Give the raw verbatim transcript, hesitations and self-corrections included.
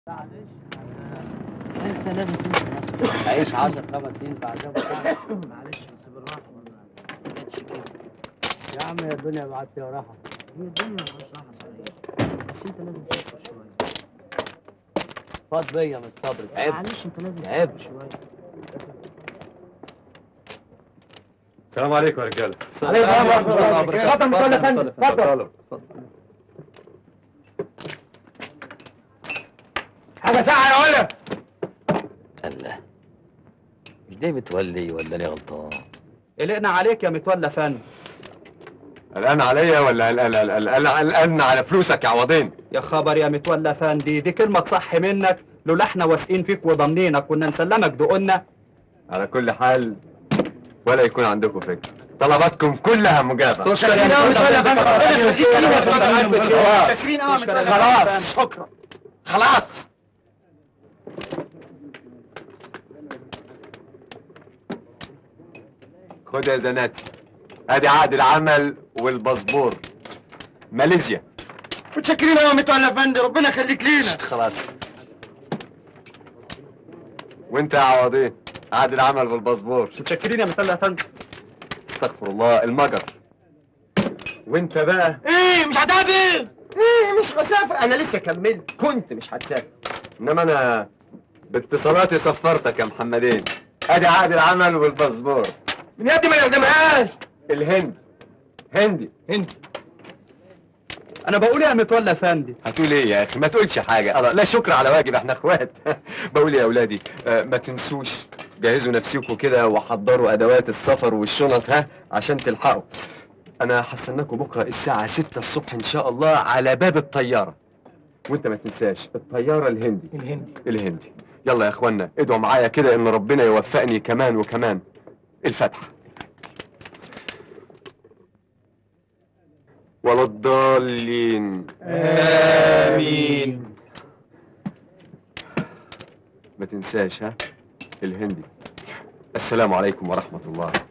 معلش انت لازم تمشي نفسك. عيش عشر خمس سنين بعدها. معلش بس بالراحه برضه، ما تبقاش كده يا عم. يا الدنيا معديه راحه. هي الدنيا ما فيهاش راحه صحيح، بس انت لازم تصبر شويه. فاض بيا من الصبر. عيب. معلش انت لازم عيب تصبر شويه. السلام عليكم يا رجاله. عليكم ورحمه الله وبركاته. اتفضل متولي يا فندم. اتفضل. حاجه ساعه يا ولد. الله، مش ده متولي ولا انا غلطان؟ قلقنا عليك يا متولى فندم. قلقان عليا ولا قلقان قلقان على فلوسك يا عوضين؟ يا خبر يا متولى فندي، دي كلمة تصح منك. لولا احنا واثقين فيك وضامنينك كنا نسلمك دقنا. على كل حال ولا يكون عندكم فكرة، طلباتكم كلها مجابة. شكرا يا متولى فندم. خلاص شكرا. خلاص. خد يا زناتي، ادي عقد العمل والباسبور. ماليزيا. متشكرين يا متولي يا فندم، ربنا يخليك لينا. خلاص. وانت يا عوضين، عقد العمل والباسبور. متشكرين يا متولى فندم. استغفر الله، المجر. وانت بقى ايه مش هتسافر؟ ايه مش هسافر؟ انا لسه كملت، كنت مش هتسافر. انما انا باتصالاتي سفرتك يا محمدين. ادي عقد العمل والباسبور. من يدي ما يقدمهاش. الهند. هندي. هندي. انا بقول يا متولى فندي. هتقول ايه يا اخي؟ ما تقولش حاجه. الله، لا شكر على واجب، احنا اخوات. بقول يا اولادي، آه ما تنسوش جهزوا نفسكم كده وحضروا ادوات السفر والشنط، ها، عشان تلحقوا. انا هستناكم بكره الساعه ستة الصبح ان شاء الله على باب الطياره. وانت ما تنساش الطياره الهندي. الهندي. الهندي. يلا يا اخوانا ادعوا معايا كده ان ربنا يوفقني كمان وكمان. الفاتحه. ولا الضالين. آمين. ما تنساش، ها، الهندي. السلام عليكم ورحمة الله.